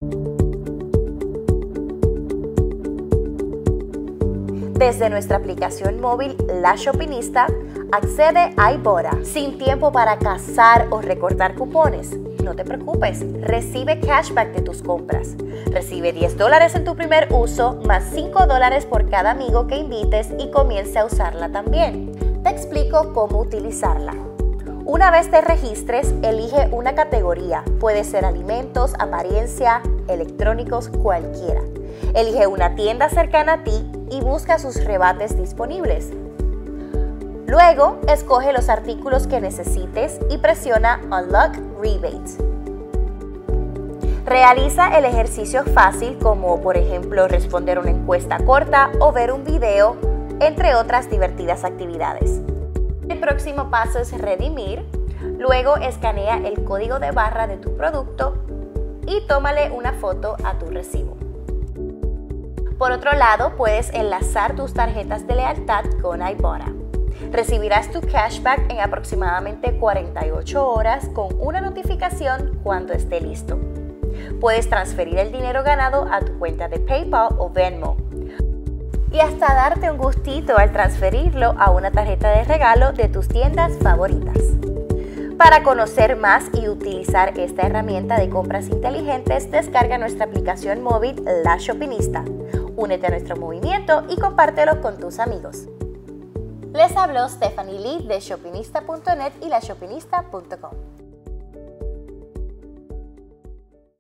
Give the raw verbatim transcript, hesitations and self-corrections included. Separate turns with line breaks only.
Desde nuestra aplicación móvil La Shopinista, accede a Ibotta sin tiempo para cazar o recortar cupones. No te preocupes, recibe cashback de tus compras. Recibe diez dólares en tu primer uso, más cinco dólares por cada amigo que invites y comience a usarla también. Te explico cómo utilizarla. Una vez te registres, elige una categoría. Puede ser alimentos, apariencia, electrónicos, cualquiera. Elige una tienda cercana a ti y busca sus rebates disponibles. Luego, escoge los artículos que necesites y presiona Unlock Rebates. Realiza el ejercicio fácil como, por ejemplo, responder una encuesta corta o ver un video, entre otras divertidas actividades. El próximo paso es redimir. Luego, escanea el código de barra de tu producto y tómale una foto a tu recibo. Por otro lado, puedes enlazar tus tarjetas de lealtad con Ibotta. Recibirás tu cashback en aproximadamente cuarenta y ocho horas con una notificación cuando esté listo. Puedes transferir el dinero ganado a tu cuenta de PayPal o Venmo y hasta darte un gustito al transferirlo a una tarjeta de regalo de tus tiendas favoritas. Para conocer más y utilizar esta herramienta de compras inteligentes, descarga nuestra aplicación móvil La Shopinista. Únete a nuestro movimiento y compártelo con tus amigos. Les habló Stephanie Lee de shopinista punto net y la shopinista punto com.